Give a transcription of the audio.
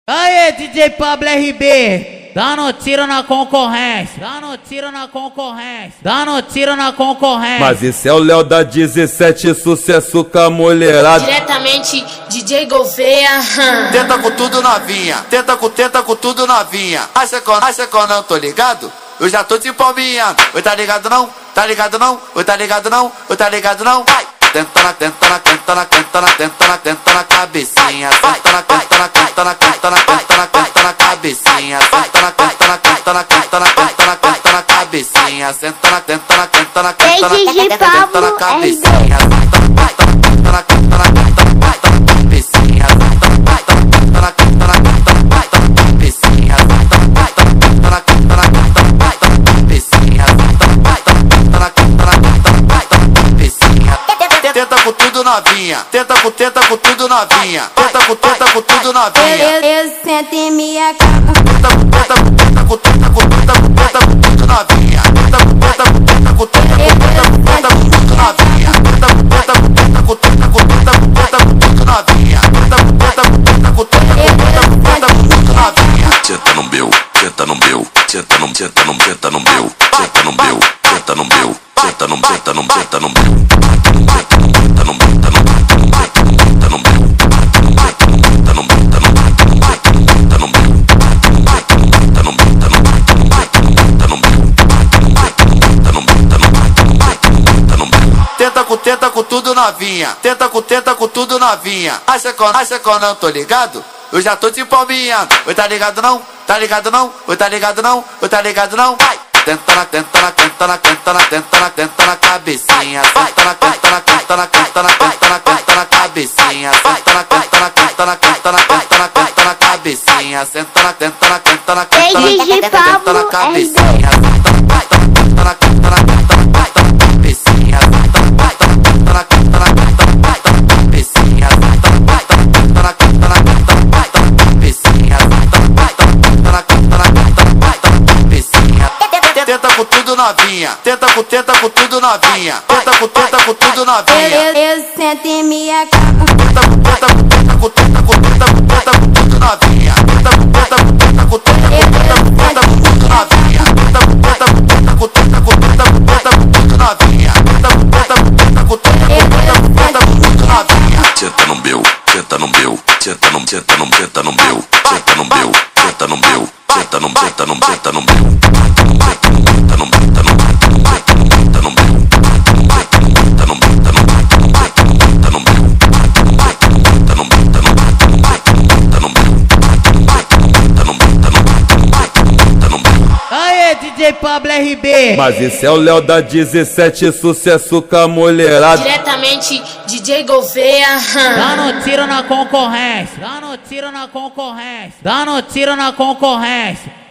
Aê, DJ Pablo RB, dando tiro na concorrência, dando tiro na concorrência, dando tiro na concorrência. Mas esse é o Léo da 17, sucesso com a mulherada. Diretamente DJ Gouveia. Tenta com tudo novinha, tenta com tudo novinha. Acha que eu não tô ligado? Eu já tô te palminhando. Oi, tá ligado não? Tá ligado não? Oi, tá ligado não? Oi, tá ligado não? Vai! Tenta na cabecinha. Tenta na cabecinha. Tenta na cabecinha. Senta na cabecinha. Tenta com tudo novinha, tenta com tudo novinha, tenta com tudo novinha. Eu sento em minha cama. Tenta com tudo novinha, tenta com tudo novinha, tenta com tudo novinha, Senta no meu, senta no meu, senta no meu, senta no meu, senta no meu, senta no meu, senta no meu, senta no meu, senta no meu. Tenta com tudo novinha, tenta com tudo novinha. Acha que eu não tô ligado? Eu já tô te palminhando. Oi, tá ligado não? Tá ligado não? Oi, tá ligado não? Oi, tá ligado não? Vai! Tenta na cabecinha. Tenta na cabecinha. Tenta na cabecinha. Senta na cabecinha. Tenta com tudo novinha, tenta com tudo novinha, tenta com tudo novinha. Eu sento em minha cama. Tenta com tudo novinha, tenta com tudo novinha, tenta com tudo novinha, Senta no meu, senta no meu, senta no meu, senta no meu, senta no meu, senta no meu, senta no meu, senta no meu, senta no meu, senta no meu. Aê, DJ Pablo RB. Mas esse é o Léo da 17, sucesso com a mulherada. Diretamente DJ Gouveia. Dando tiro na concorrência, dando tiro na concorrência, dando tiro na concorrência.